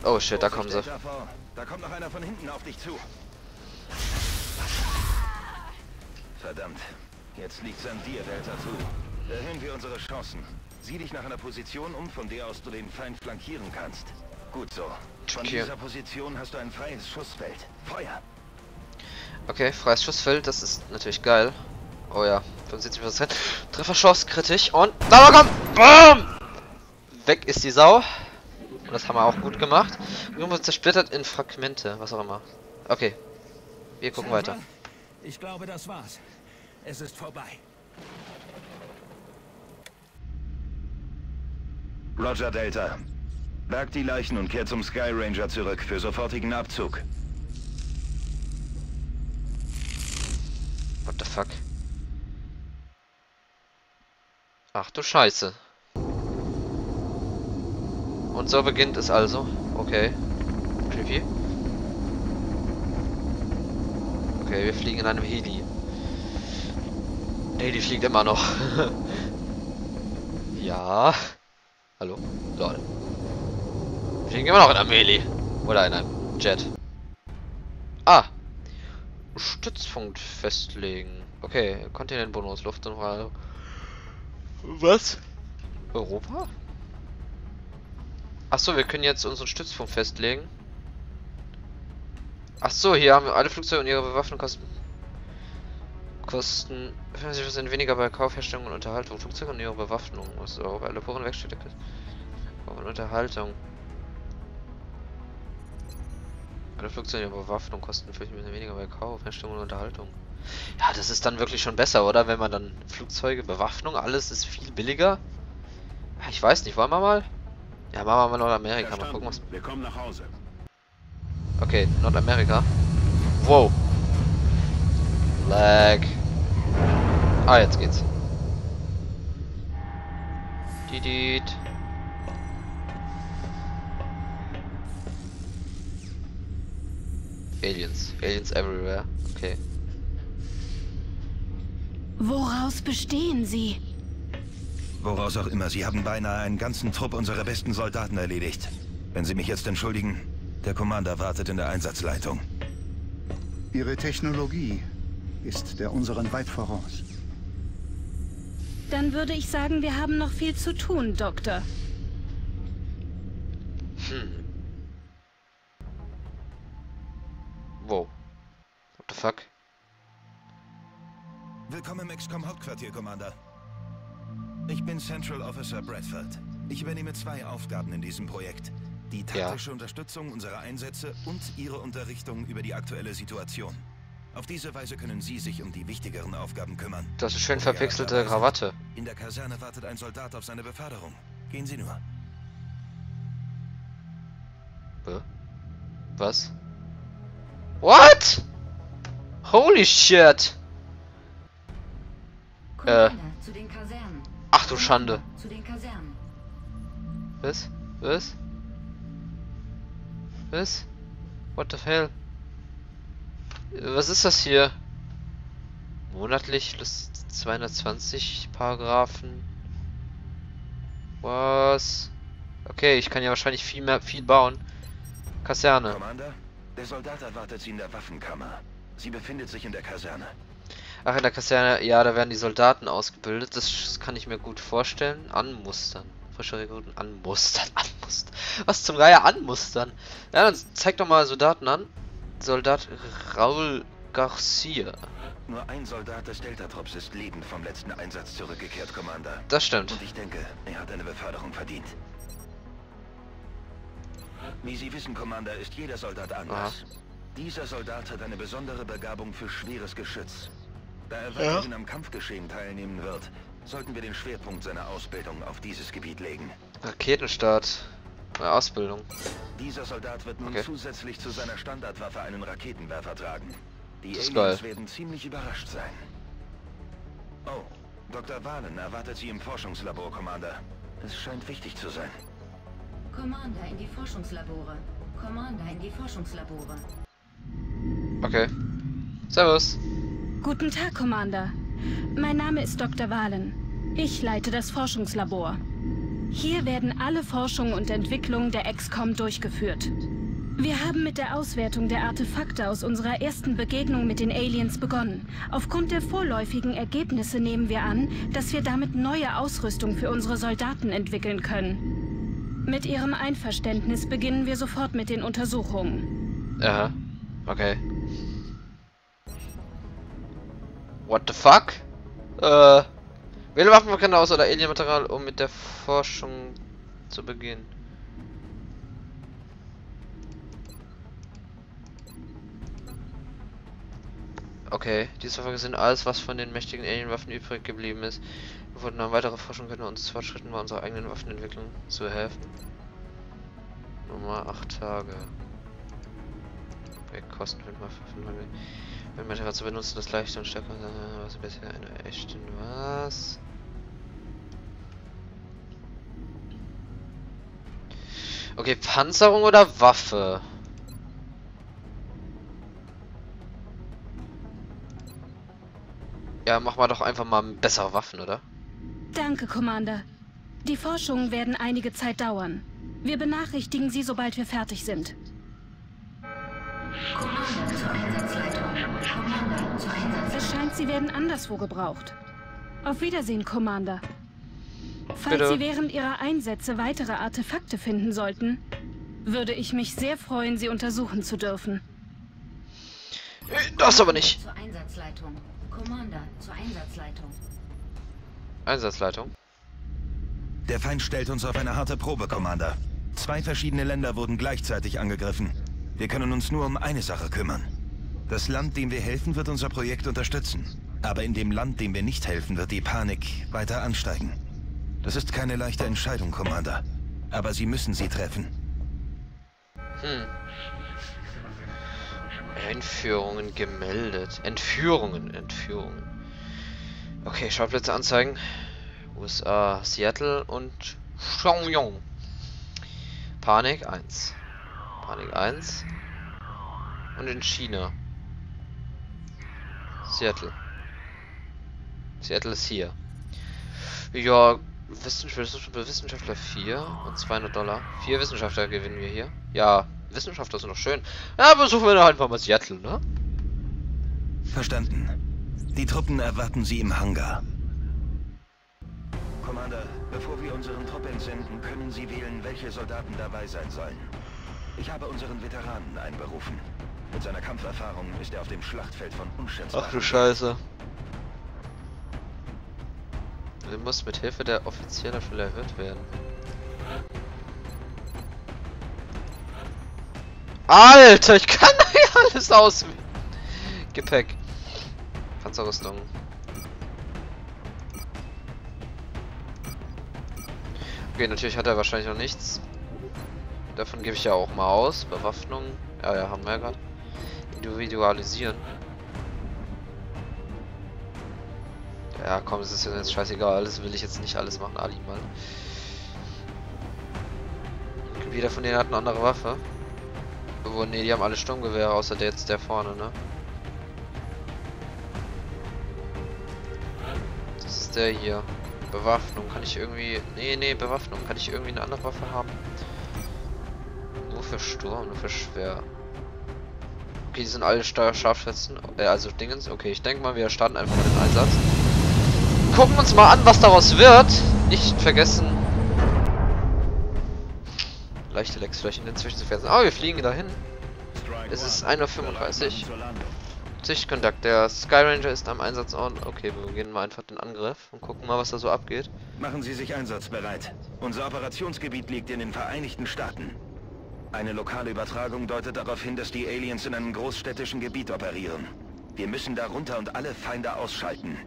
Oh shit, da kommen sie. Da kommt noch einer von hinten auf dich zu. Verdammt. Jetzt liegt's an dir, Delta 2. Erhöhen wir unsere Chancen. Sieh dich nach einer Position um, von der aus du den Feind flankieren kannst. Gut so. Von dieser Position hast du ein freies Schussfeld. Feuer! Okay, freies Schussfeld, das ist natürlich geil. Oh ja, 75%. Trefferchance kritisch und... Na komm! BAM! Weg ist die Sau. Und das haben wir auch gut gemacht. Irgendwo zersplittert in Fragmente, was auch immer. Okay, wir gucken weiter. Ich glaube, das war's. Es ist vorbei. Roger, Delta. Bergt die Leichen und kehrt zum Sky Ranger zurück für sofortigen Abzug. What the fuck? Ach du Scheiße. Und so beginnt es also. Okay. Creepy. Okay, wir fliegen in einem Heli. Heli fliegt immer noch. Ja. Hallo? Lol. Wir fliegen immer noch in einem Heli. Oder in einem Jet. Ah. Stützpunkt festlegen. Okay, Kontinentbonus, Luft und Raum. Was? Europa? Achso, wir können jetzt unseren Stützpunkt festlegen. Achso, hier haben wir alle Flugzeuge und ihre Bewaffnung kosten 50% weniger bei Kauf, Herstellung und Unterhaltung. Flugzeuge und ihre Bewaffnung. Also alle Poren Werkstätte und Unterhaltung. Alle Flugzeuge und ihre Bewaffnung kosten 50% weniger bei Kauf, Herstellung und Unterhaltung. Ja, das ist dann wirklich schon besser, oder? Wenn man dann Flugzeuge, Bewaffnung, alles ist viel billiger. Ich weiß nicht, wollen wir mal? Ja, machen wir mal Nordamerika. Mal gucken, was... Wir kommen nach Hause. Okay, Nordamerika. Wow. Lag. Ah, jetzt geht's. Didit. Aliens. Aliens everywhere. Okay. Woraus bestehen sie? Woraus auch immer, Sie haben beinahe einen ganzen Trupp unserer besten Soldaten erledigt. Wenn Sie mich jetzt entschuldigen, der Commander wartet in der Einsatzleitung. Ihre Technologie ist der unseren weit voraus. Dann würde ich sagen, wir haben noch viel zu tun, Doktor. Wow. What the fuck? Willkommen im XCOM-Hauptquartier, Commander. Ich bin Central Officer Bradford. Ich übernehme 2 Aufgaben in diesem Projekt. Die taktische Unterstützung unserer Einsätze und Ihre Unterrichtung über die aktuelle Situation. Auf diese Weise können Sie sich um die wichtigeren Aufgaben kümmern. Das ist schön verpixelte Krawatte. In der Kaserne wartet ein Soldat auf seine Beförderung. Gehen Sie nur. Was? What? Holy shit! Zu den Kasernen. Ach du Schande. Zu den Kasernen. Was? Was? Was? What the hell? Was ist das hier? Monatlich plus 220 Paragraphen. Was? Okay, ich kann ja wahrscheinlich viel bauen. Kaserne. Commander, der Soldat erwartet Sie in der Waffenkammer. Sie befindet sich in der Kaserne. Ach, in der Kaserne, ja, da werden die Soldaten ausgebildet. Das kann ich mir gut vorstellen. Anmustern. Frische Rekruten anmustern. Anmustern. Was zum Geier anmustern? Ja, dann zeig doch mal Soldaten an. Soldat Raul Garcia. Nur ein Soldat des Delta-Trupps ist lebend vom letzten Einsatz zurückgekehrt, Commander. Das stimmt. Und ich denke, er hat eine Beförderung verdient. Wie Sie wissen, Commander, ist jeder Soldat anders. Dieser Soldat hat eine besondere Begabung für schweres Geschütz. Da er weiterhin am Kampfgeschehen teilnehmen wird, sollten wir den Schwerpunkt seiner Ausbildung auf dieses Gebiet legen. Raketenstart. Ausbildung. Dieser Soldat wird nun zusätzlich zu seiner Standardwaffe einen Raketenwerfer tragen. Die Das ist Aliens geil. werden ziemlich überrascht sein. Oh, Dr. Valen erwartet Sie im Forschungslabor, Commander. Es scheint wichtig zu sein. Commander in die Forschungslabore. Commander in die Forschungslabore. Okay. Servus. Guten Tag, Commander. Mein Name ist Dr. Valen. Ich leite das Forschungslabor. Hier werden alle Forschung und Entwicklung der XCOM durchgeführt. Wir haben mit der Auswertung der Artefakte aus unserer ersten Begegnung mit den Aliens begonnen. Aufgrund der vorläufigen Ergebnisse nehmen wir an, dass wir damit neue Ausrüstung für unsere Soldaten entwickeln können. Mit Ihrem Einverständnis beginnen wir sofort mit den Untersuchungen. Aha, okay. What the fuck? Wähle Waffen aus oder Alien-Material, um mit der Forschung zu beginnen. Okay, diese Waffen sind alles, was von den mächtigen Alien-Waffen übrig geblieben ist. Wir wurden an weitere Forschung können uns Fortschritten bei unserer eigenen Waffenentwicklung zu helfen. Nummer 8 Tage. Okay, Kosten für wenn Material zu benutzen, das leichter und stärker was bisher eine echten was. Okay, Panzerung oder Waffe? Ja, mach mal doch einfach mal bessere Waffen, oder? Danke, Commander. Die Forschungen werden einige Zeit dauern. Wir benachrichtigen Sie, sobald wir fertig sind. Commander zur Einsatzleitung. Commander zur Einsatzleitung. Es scheint, Sie werden anderswo gebraucht. Auf Wiedersehen, Commander. Falls Bitte. Sie während Ihrer Einsätze weitere Artefakte finden sollten, würde ich mich sehr freuen, sie untersuchen zu dürfen. Das aber nicht. Zur Einsatzleitung. Commander zur Einsatzleitung. Einsatzleitung. Der Feind stellt uns auf eine harte Probe, Commander. 2 verschiedene Länder wurden gleichzeitig angegriffen. Wir können uns nur um eine Sache kümmern. Das Land, dem wir helfen, wird unser Projekt unterstützen. Aber in dem Land, dem wir nicht helfen, wird die Panik weiter ansteigen. Das ist keine leichte Entscheidung, Commander. Aber Sie müssen sie treffen. Entführungen gemeldet. Entführungen. Okay, Schauplätze anzeigen. USA, Seattle und Pyongyang. Panik 1. Panik 1. Und in China. Seattle. Seattle ist hier. Ja, Wissenschaftler 4 und $200. 4 Wissenschaftler gewinnen wir hier. Ja, Wissenschaftler sind doch schön. Ja, besuchen wir doch einfach mal Seattle, ne? Verstanden. Die Truppen erwarten Sie im Hangar. Commander, bevor wir unseren Trupp entsenden, können Sie wählen, welche Soldaten dabei sein sollen. Ich habe unseren Veteranen einberufen. Mit seiner Kampferfahrung ist er auf dem Schlachtfeld von unschätzbar. Ach du Scheiße. Du musst mit Hilfe der Offiziere schon erhöht werden. Alter, ich kann hier alles auswählen. Gepäck. Panzerrüstung. Okay, natürlich hat er wahrscheinlich noch nichts. Davon gebe ich ja auch mal aus. Bewaffnung. Ja, haben wir ja gerade. Individualisieren. Ja, komm, es ist jetzt scheißegal. Das will ich jetzt nicht alles machen. Ali mal. Jeder von denen hat eine andere Waffe. Obwohl, ne, die haben alle Sturmgewehre, außer der vorne, ne? Das ist der hier. Bewaffnung. Kann ich irgendwie... Nee, Bewaffnung. Kann ich irgendwie eine andere Waffe haben? Nur für Sturm, nur für Schwer. Okay, die sind alle Scharfschützen. Also Dingens. Okay, ich denke mal, wir starten einfach mal den Einsatz. Gucken uns mal an, was daraus wird. Nicht vergessen, leichte Lecksflächen inzwischen zu versetzen. Oh, wir fliegen dahin. Es ist 1:35 Uhr. Sichtkontakt. Der Sky Ranger ist am Einsatzort. Okay, wir beginnen mal einfach den Angriff und gucken mal, was da so abgeht. Machen Sie sich einsatzbereit. Unser Operationsgebiet liegt in den Vereinigten Staaten. Eine lokale Übertragung deutet darauf hin, dass die Aliens in einem großstädtischen Gebiet operieren. Wir müssen da runter und alle Feinde ausschalten.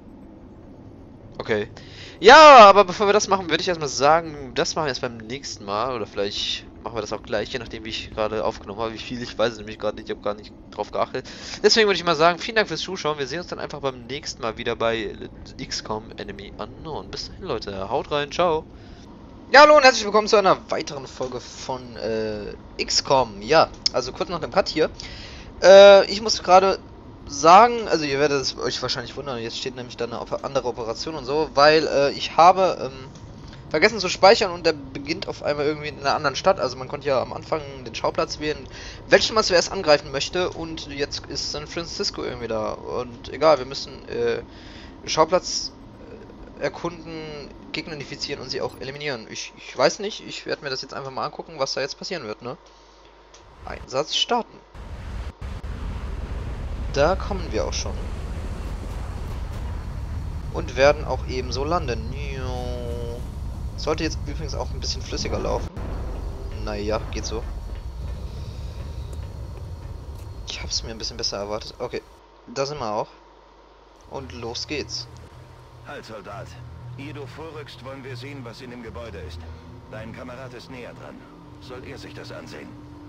Okay. Ja, aber bevor wir das machen, würde ich erstmal sagen, das machen wir erst beim nächsten Mal. Oder vielleicht machen wir das auch gleich, je nachdem, wie ich gerade aufgenommen habe. Wie viel, ich weiß es nämlich gerade nicht, ich habe gar nicht drauf geachtet. Deswegen würde ich mal sagen, vielen Dank fürs Zuschauen. Wir sehen uns dann einfach beim nächsten Mal wieder bei XCOM Enemy Unknown. Bis dahin, Leute. Haut rein. Ciao. Ja, hallo und herzlich willkommen zu einer weiteren Folge von XCOM. Ja, also kurz nach dem Cut hier. Ich muss gerade sagen, also ihr werdet es euch wahrscheinlich wundern, jetzt steht nämlich da eine andere Operation und so, weil ich habe vergessen zu speichern und der beginnt auf einmal irgendwie in einer anderen Stadt. Also man konnte ja am Anfang den Schauplatz wählen, welchen man zuerst angreifen möchte, und jetzt ist San Francisco irgendwie da. Und egal, wir müssen Schauplatz erkunden, Gegner identifizieren und sie auch eliminieren. Ich weiß nicht, ich werde mir das jetzt einfach mal angucken, was da jetzt passieren wird, ne? Einsatz starten. Da kommen wir auch schon. Und werden auch ebenso landen. Sollte jetzt übrigens auch ein bisschen flüssiger laufen. Naja, geht so. Ich hab's mir ein bisschen besser erwartet. Okay, da sind wir auch. Und los geht's. Halt, Soldat. Ehe du vorrückst, wollen wir sehen, was in dem Gebäude ist. Dein Kamerad ist näher dran. Soll er sich das ansehen?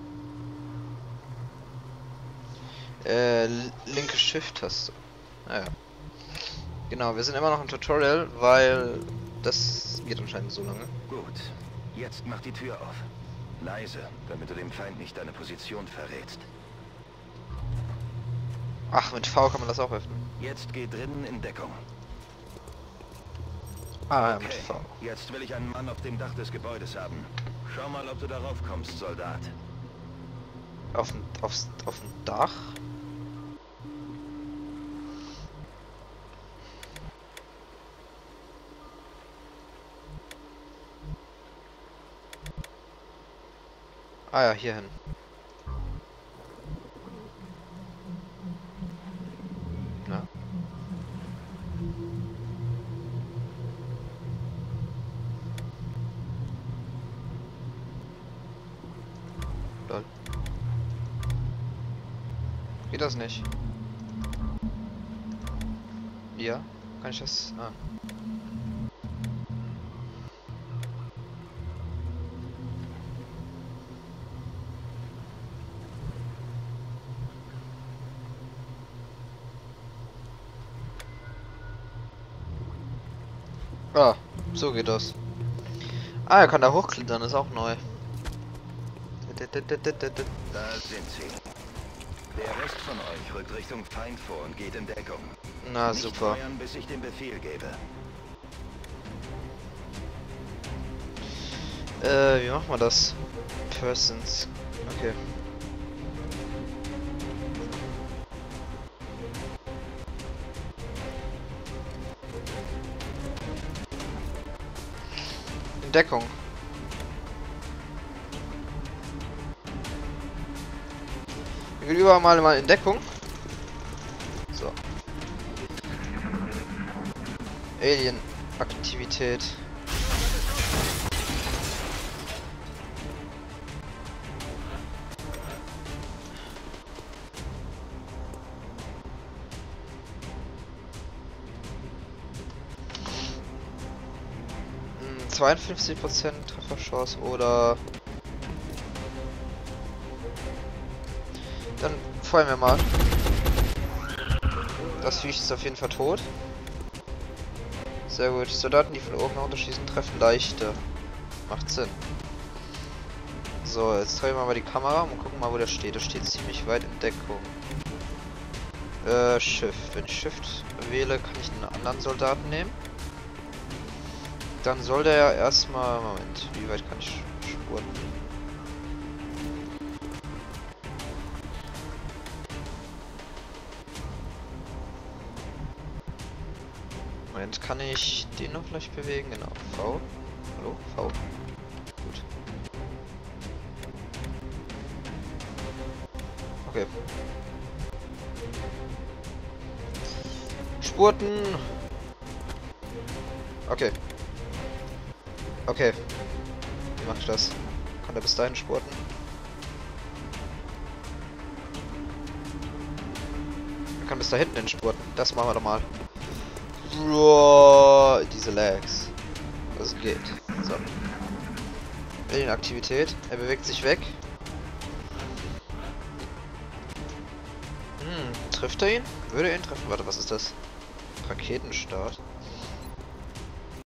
Linke Shift-Taste. Naja. Genau, wir sind immer noch im Tutorial, weil das geht anscheinend so lange. Gut. Jetzt mach die Tür auf. Leise, damit du dem Feind nicht deine Position verrätst. Ach, mit V kann man das auch öffnen. Jetzt geh drinnen in Deckung. Ah, ja, Okay, mit V. jetzt will ich einen Mann auf dem Dach des Gebäudes haben. Schau mal, ob du darauf kommst, Soldat. Auf dem Dach? Ah ja, hier hin. Na? Lol. Geht das nicht? Ja? Kann ich das? Ah. Ah, so geht das. Ah, er kann da hochklettern, ist auch neu. Da sind sie. Der Rest von euch rückt Richtung Feind vor und geht in Deckung. Na, Nicht super. feuern, bis ich den Befehl gebe. Wie machen wir das? Persons. Okay. Deckung. Wir gehen überall mal in Deckung. So. Alien-Aktivität. Hm, 52% Trefferchance oder... Dann feuern wir mal. Das Viech ist auf jeden Fall tot. Sehr gut. Soldaten, die von oben herunterschießen, treffen leichter. Macht Sinn. So, jetzt drehen wir mal die Kamera und gucken mal, wo der steht. Der steht ziemlich weit in Deckung. Shift. Wenn ich Shift wähle, kann ich einen anderen Soldaten nehmen. Dann soll der ja erstmal... Moment, wie weit kann ich spurten? Moment, kann ich den noch vielleicht bewegen? Genau, V. Hallo, V. Gut. Okay. Spurten! Okay. Okay. Wie mache ich das? Kann er bis dahin spurten? Er kann bis da hinten hin spurten. Das machen wir doch mal. Boah, diese Lags. Das geht. So. Alien-Aktivität. Er bewegt sich weg. Trifft er ihn? Würde er ihn treffen? Warte, was ist das? Raketenstart.